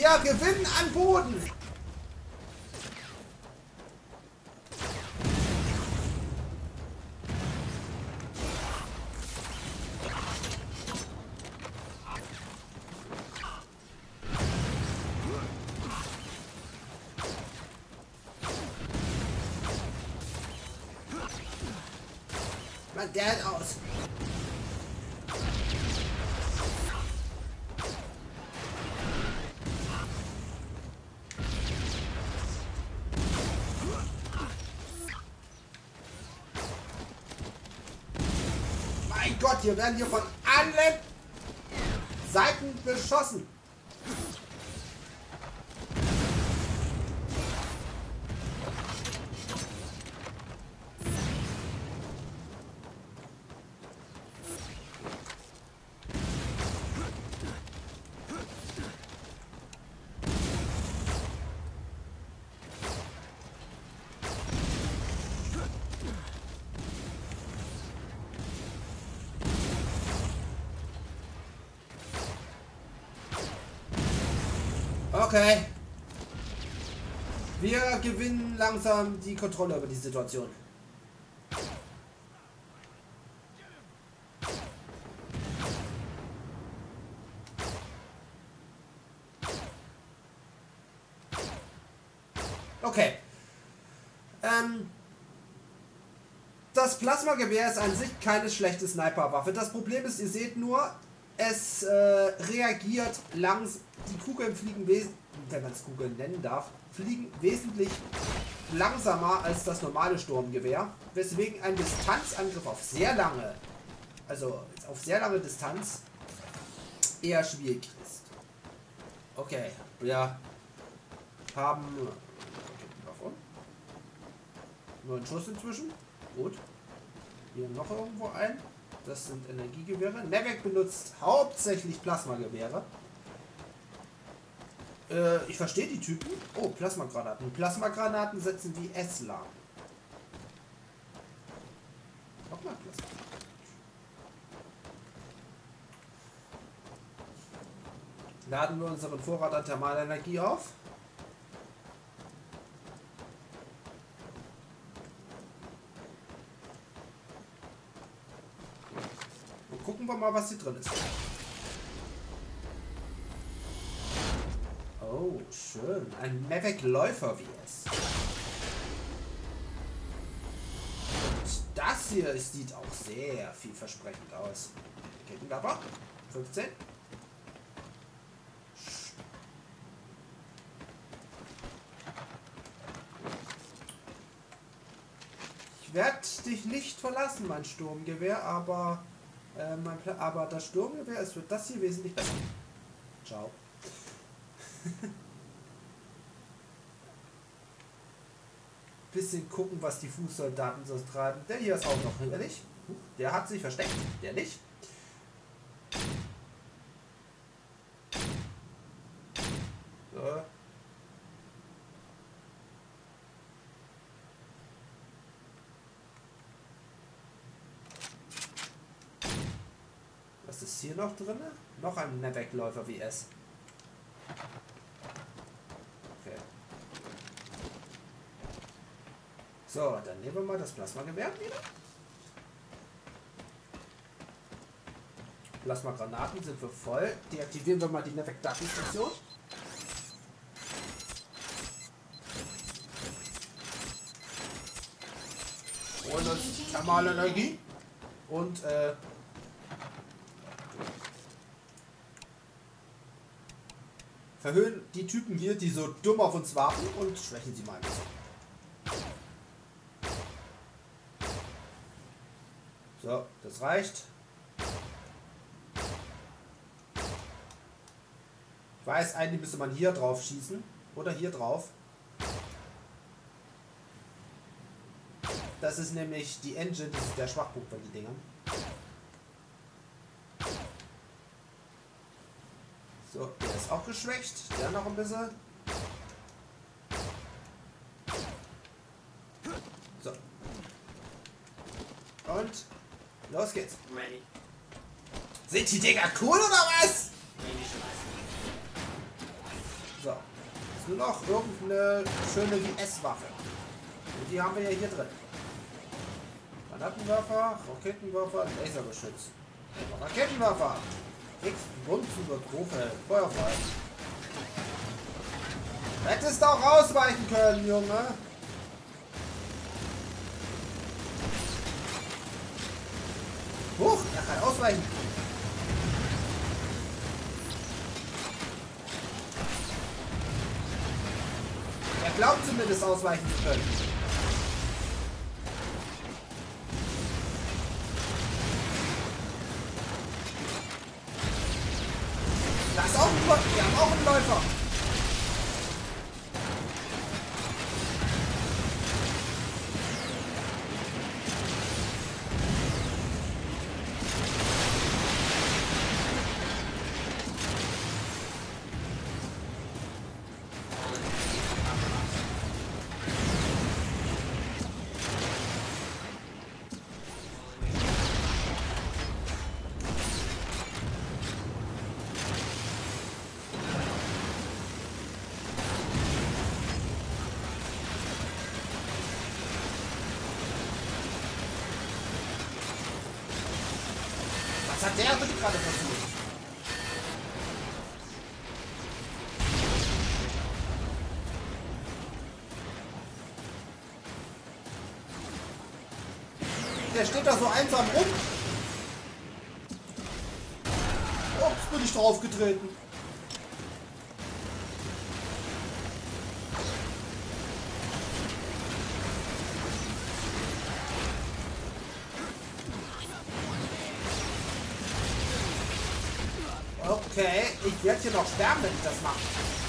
Wir gewinnen an Boden. Mann, der hat aus. Mein Gott, hier werden hier von allen Seiten beschossen. Okay. Wir gewinnen langsam die Kontrolle über die Situation. Okay. Das Plasmagewehr ist an sich keine schlechte Sniperwaffe. Das Problem ist, ihr seht nur, es reagiert langsam. Die Kugeln fliegen wenn man es Kugeln nennen darf, fliegen wesentlich langsamer als das normale Sturmgewehr, weswegen ein Distanzangriff auf sehr lange, Distanz eher schwierig ist. Okay, wir haben nur einen Schuss inzwischen. Gut. Hier noch irgendwo ein. Das sind Energiegewehre. Nevek benutzt hauptsächlich Plasmagewehre. Ich verstehe die Typen. Oh, Plasmagranaten. Plasmagranaten setzen wie Esla. Nochmal Plasma. Laden wir unseren Vorrat an Thermalenergie auf. Und gucken wir mal, was hier drin ist. Oh, schön. Ein Maverick Läufer VS. Und das hier sieht auch sehr vielversprechend aus. Kettenklapper. 15. Ich werde dich nicht verlassen, mein Sturmgewehr, aber das Sturmgewehr ist für das hier wesentlich besser. Ciao. Bisschen gucken, was die Fußsoldaten so treiben. Der hier ist auch noch hinterlich. Der hat sich versteckt. Der nicht. So. Was ist hier noch drin? Noch ein Nevek-Läufer VS. So, dann nehmen wir mal das Plasmagewehr wieder. Plasmagranaten sind wir voll. Deaktivieren wir mal die Nevek-Datenstation. Holen uns Thermalenergie. Und verhöhnen die Typen hier, die so dumm auf uns warten, und schwächen sie mal ein bisschen. So, das reicht. Ich weiß, eigentlich müsste man hier drauf schießen. Oder hier drauf. Das ist nämlich die Engine, das ist der Schwachpunkt bei den Dingern. So, der ist auch geschwächt. Der noch ein bisschen. So. Und los geht's. Ready. Sind die Dinger cool oder was? Initialize. Jetzt nur noch irgendeine schöne WS-Waffe. Und die haben wir ja hier drin. Granatenwerfer, Raketenwerfer, Lasergeschütz. Raketenwerfer! X, Bunsenübertrufe, Feuerfrei. Hättest auch ausweichen können, Junge. Huch, er kann ausweichen. Er glaubt zumindest ausweichen zu können. Da ist auch ein Läufer. Wir haben auch einen Läufer. Was hat der gerade versucht? Der steht da so einsam rum. Ups, bin ich drauf getreten. Okay, ich werde hier noch sterben, wenn ich das mache.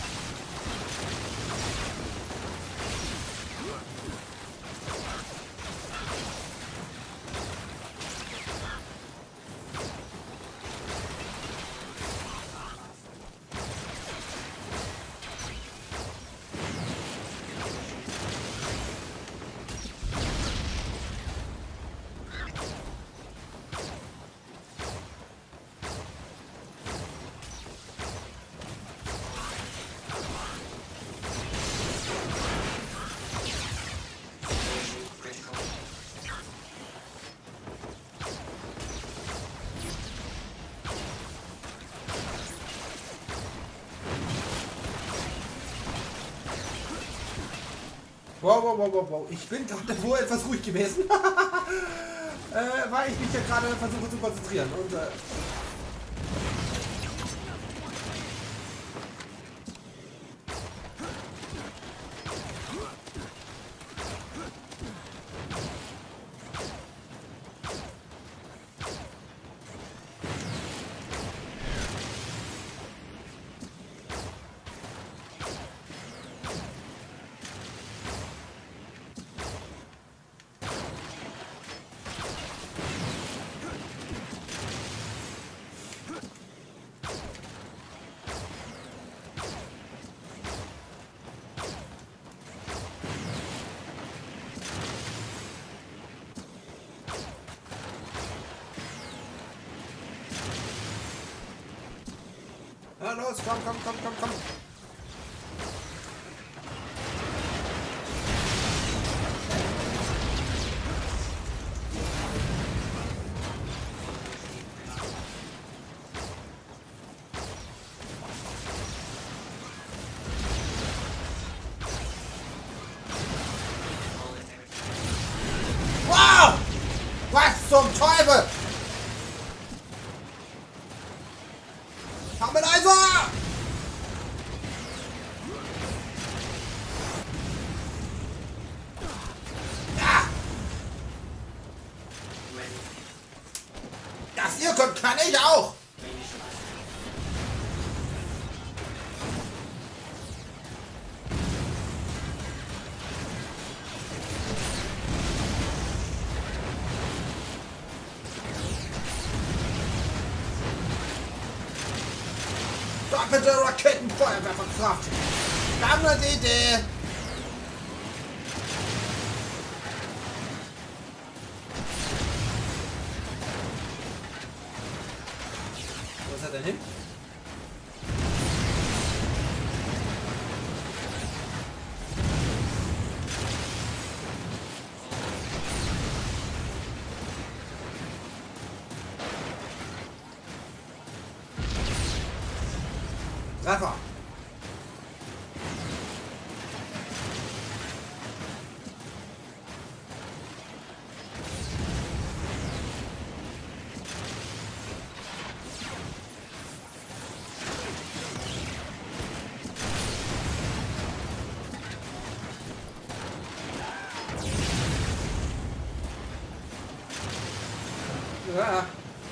Wow. Ich bin gerade wohl etwas ruhig gewesen. Weil ich mich ja gerade versuche zu konzentrieren. Und ja, los, komm. Wow! Was zum Teufel? Harmonizer! Ja! Das ihr könnt, kann ich auch! Doppelte Raketenfeuerwerferkraft. Wir haben eine Idee. Wo ist er denn hin? Treffer. Ja.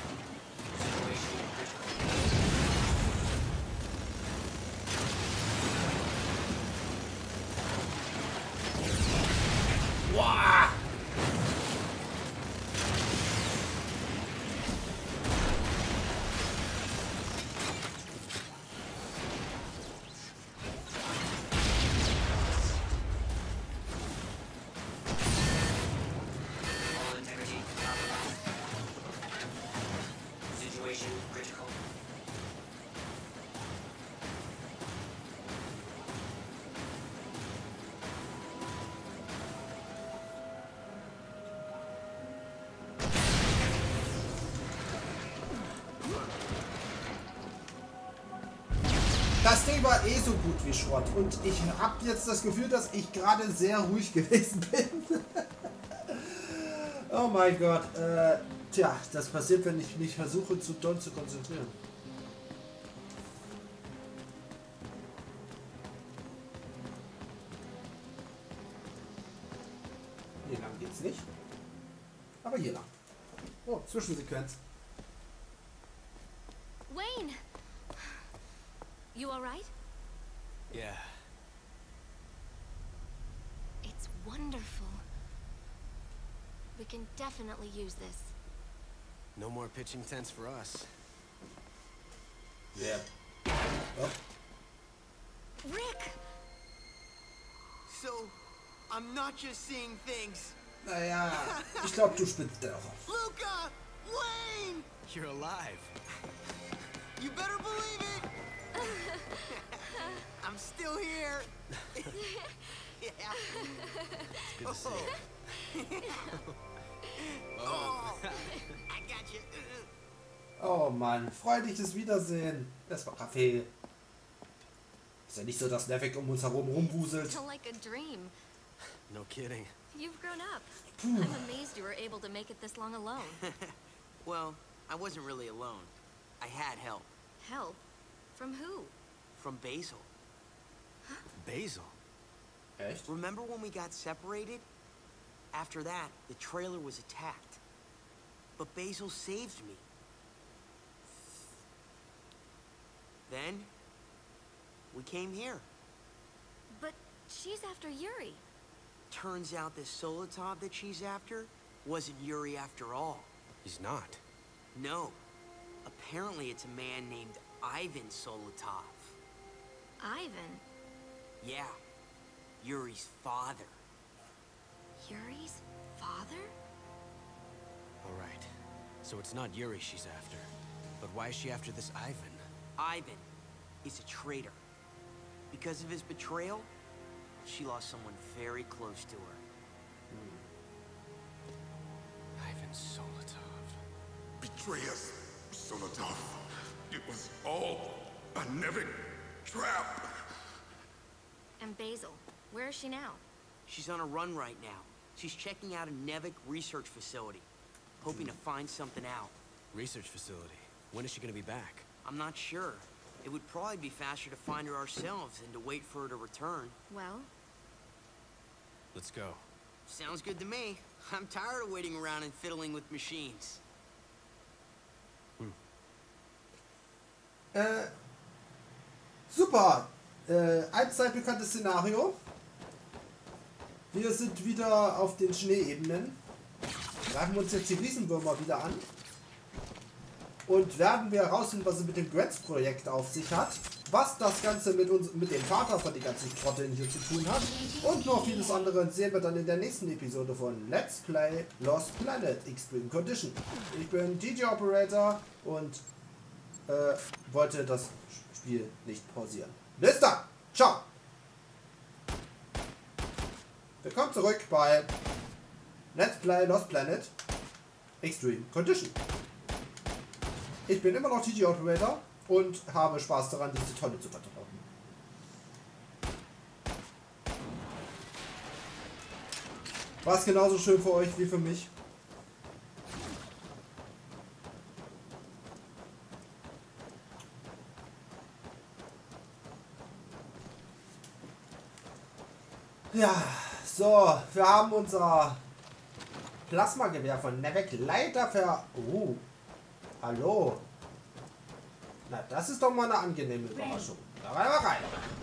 Wow. All integrity compromised. Situation critical. Das Ding war eh so gut wie Schrott und ich habe jetzt das Gefühl, dass ich gerade sehr ruhig gewesen bin. Oh mein Gott. Tja, das passiert, wenn ich mich versuche zu doll zu konzentrieren. Hier lang geht's nicht. Aber hier lang. Oh, Zwischensequenz. Wayne! You alright? Yeah. It's wonderful. We can definitely use this. No more pitching tents for us. Yeah. Oh. Rick! So, I'm not just seeing things. Naja, ich glaube, du spitzt darauf. Luca! Wayne! You're alive. You better believe it! I'm still here. Yeah. It's good to see you. Oh, I got you. Oh Mann, freudiges Wiedersehen. Das war Kaffee. Ist ja nicht so, dass Nevik um uns herum rumwuselt. Still like a dream. No kidding. You've grown up. I'm amazed you were able to make it this long alone. Well, I wasn't really alone. I had help. Help? From who? From Basil. Basil. Echt? Remember when we got separated? After that, the trailer was attacked. But Basil saved me. Then, we came here. But she's after Yuri. Turns out this Solotov that she's after wasn't Yuri after all. He's not. No. Apparently it's a man named Ivan Solotov. Ivan? Yeah. Yuri's father. Yuri's father? All right. So it's not Yuri she's after. But why is she after this Ivan? Ivan is a traitor. Because of his betrayal, she lost someone very close to her. Ivan Solotov. Betray us, Solotov. It was all a Nevik trap. And Basil. Where is she now? She's on a run right now. She's checking out a Nevik research facility, hoping to find something out. Research facility. When is she gonna be back? I'm not sure. It would probably be faster to find her ourselves than to wait for her to return. Well, Let's go. Sounds good to me. I'm tired of waiting around and fiddling with machines. Super. Allzeit bekanntes Szenario. Wir sind wieder auf den Schneeebenen. Greifen wir uns jetzt die Riesenwürmer wieder an. Und werden wir herausfinden, was es mit dem Grants-Projekt auf sich hat. Was das Ganze mit dem Vater von den ganzen Trotteln hier zu tun hat. Und noch vieles andere sehen wir dann in der nächsten Episode von Let's Play Lost Planet Extreme Condition. Ich bin DJ Operator und wollte das Spiel nicht pausieren. Bis dann. Ciao. Willkommen zurück bei Let's Play Lost Planet Extreme Condition. Ich bin immer noch TG Operator und habe Spaß daran, diese Tonne zu vertreiben. War es genauso schön für euch wie für mich? Ja, so, wir haben unser Plasmagewehr von Nevek leider hallo. Na, das ist doch mal eine angenehme Überraschung. Da rein wir rein.